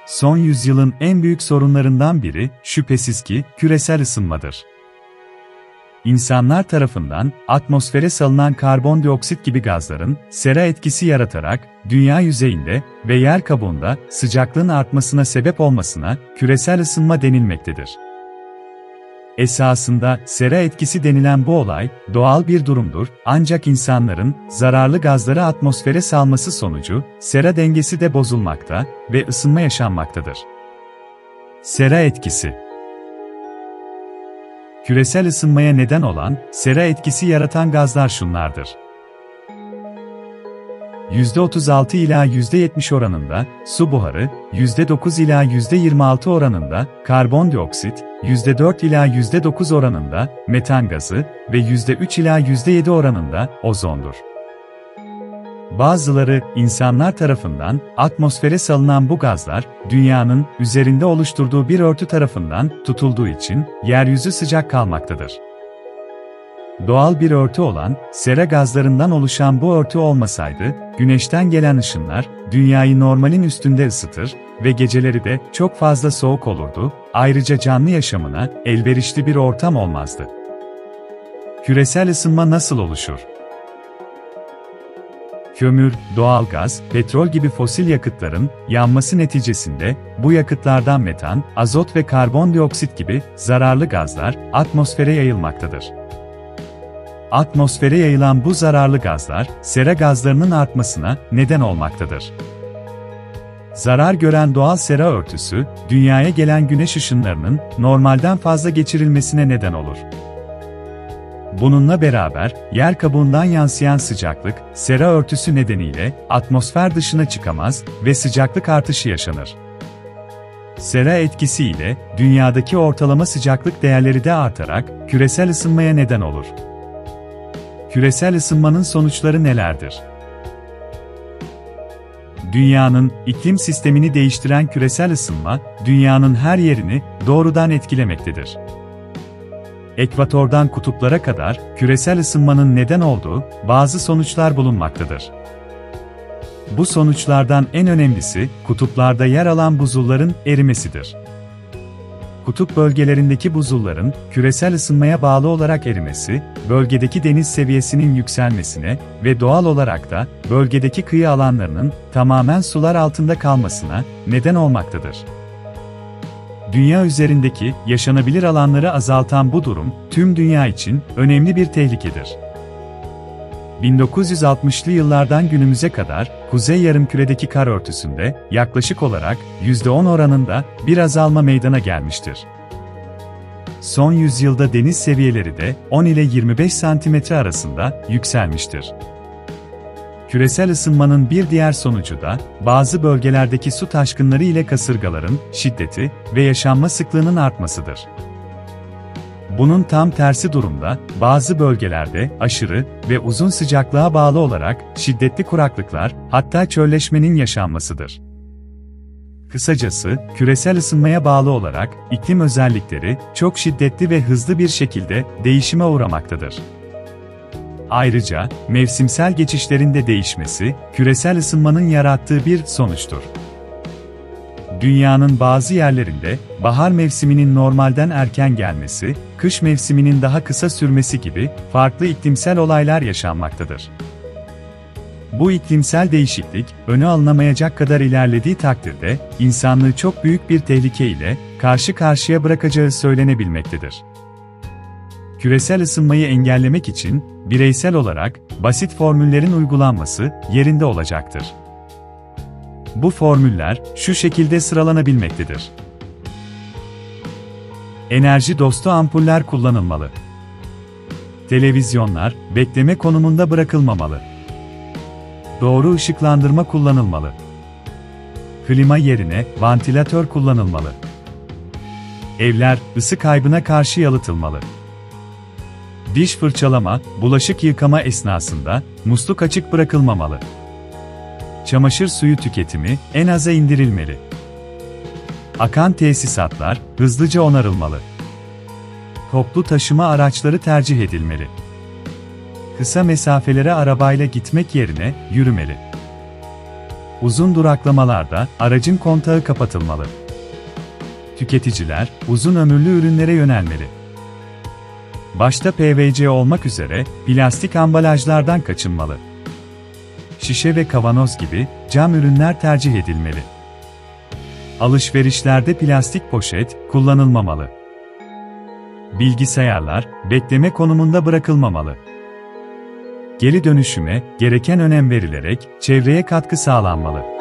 Son yüzyılın en büyük sorunlarından biri, şüphesiz ki, küresel ısınmadır. İnsanlar tarafından atmosfere salınan karbondioksit gibi gazların sera etkisi yaratarak dünya yüzeyinde ve yer kabuğunda sıcaklığın artmasına sebep olmasına küresel ısınma denilmektedir. Esasında sera etkisi denilen bu olay doğal bir durumdur, ancak insanların zararlı gazları atmosfere salması sonucu sera dengesi de bozulmakta ve ısınma yaşanmaktadır. Sera etkisi. Küresel ısınmaya neden olan, sera etkisi yaratan gazlar şunlardır. %36 ila %70 oranında su buharı, %9 ila %26 oranında karbondioksit, %4 ila %9 oranında metan gazı ve %3 ila %7 oranında ozondur. Bazıları, insanlar tarafından atmosfere salınan bu gazlar, dünyanın üzerinde oluşturduğu bir örtü tarafından tutulduğu için yeryüzü sıcak kalmaktadır. Doğal bir örtü olan, sera gazlarından oluşan bu örtü olmasaydı, güneşten gelen ışınlar, dünyayı normalin üstünde ısıtır ve geceleri de çok fazla soğuk olurdu, ayrıca canlı yaşamına elverişli bir ortam olmazdı. Küresel ısınma nasıl oluşur? Kömür, doğalgaz, petrol gibi fosil yakıtların yanması neticesinde bu yakıtlardan metan, azot ve karbondioksit gibi zararlı gazlar atmosfere yayılmaktadır. Atmosfere yayılan bu zararlı gazlar, sera gazlarının artmasına neden olmaktadır. Zarar gören doğal sera örtüsü, dünyaya gelen güneş ışınlarının normalden fazla geçirilmesine neden olur. Bununla beraber, yer kabuğundan yansıyan sıcaklık, sera örtüsü nedeniyle atmosfer dışına çıkamaz ve sıcaklık artışı yaşanır. Sera etkisi ile dünyadaki ortalama sıcaklık değerleri de artarak küresel ısınmaya neden olur. Küresel ısınmanın sonuçları nelerdir? Dünyanın iklim sistemini değiştiren küresel ısınma, dünyanın her yerini doğrudan etkilemektedir. Ekvatordan kutuplara kadar küresel ısınmanın neden olduğu bazı sonuçlar bulunmaktadır. Bu sonuçlardan en önemlisi, kutuplarda yer alan buzulların erimesidir. Kutup bölgelerindeki buzulların küresel ısınmaya bağlı olarak erimesi, bölgedeki deniz seviyesinin yükselmesine ve doğal olarak da bölgedeki kıyı alanlarının tamamen sular altında kalmasına neden olmaktadır. Dünya üzerindeki yaşanabilir alanları azaltan bu durum, tüm dünya için önemli bir tehlikedir. 1960'lı yıllardan günümüze kadar, Kuzey Yarımküre'deki kar örtüsünde yaklaşık olarak %10 oranında bir azalma meydana gelmiştir. Son yüzyılda deniz seviyeleri de 10 ile 25 santimetre arasında yükselmiştir. Küresel ısınmanın bir diğer sonucu da, bazı bölgelerdeki su taşkınları ile kasırgaların şiddeti ve yaşanma sıklığının artmasıdır. Bunun tam tersi durumda, bazı bölgelerde aşırı ve uzun sıcaklığa bağlı olarak şiddetli kuraklıklar, hatta çölleşmenin yaşanmasıdır. Kısacası, küresel ısınmaya bağlı olarak iklim özellikleri çok şiddetli ve hızlı bir şekilde değişime uğramaktadır. Ayrıca, mevsimsel geçişlerin de değişmesi, küresel ısınmanın yarattığı bir sonuçtur. Dünyanın bazı yerlerinde, bahar mevsiminin normalden erken gelmesi, kış mevsiminin daha kısa sürmesi gibi farklı iklimsel olaylar yaşanmaktadır. Bu iklimsel değişiklik, önü alınamayacak kadar ilerlediği takdirde, insanlığı çok büyük bir tehlike ile karşı karşıya bırakacağı söylenebilmektedir. Küresel ısınmayı engellemek için, bireysel olarak, basit formüllerin uygulanması yerinde olacaktır. Bu formüller, şu şekilde sıralanabilmektedir. Enerji dostu ampuller kullanılmalı. Televizyonlar, bekleme konumunda bırakılmamalı. Doğru ışıklandırma kullanılmalı. Klima yerine, vantilatör kullanılmalı. Evler, ısı kaybına karşı yalıtılmalı. Diş fırçalama, bulaşık yıkama esnasında, musluk açık bırakılmamalı. Çamaşır suyu tüketimi en aza indirilmeli. Akan tesisatlar hızlıca onarılmalı. Toplu taşıma araçları tercih edilmeli. Kısa mesafelere arabayla gitmek yerine yürümeli. uzun duraklamalarda aracın kontağı kapatılmalı. Tüketiciler, uzun ömürlü ürünlere yönelmeli. Başta PVC olmak üzere, plastik ambalajlardan kaçınmalı. Şişe ve kavanoz gibi, cam ürünler tercih edilmeli. Alışverişlerde plastik poşet, kullanılmamalı. Bilgisayarlar, bekleme konumunda bırakılmamalı. Geri dönüşüme, gereken önem verilerek, çevreye katkı sağlanmalı.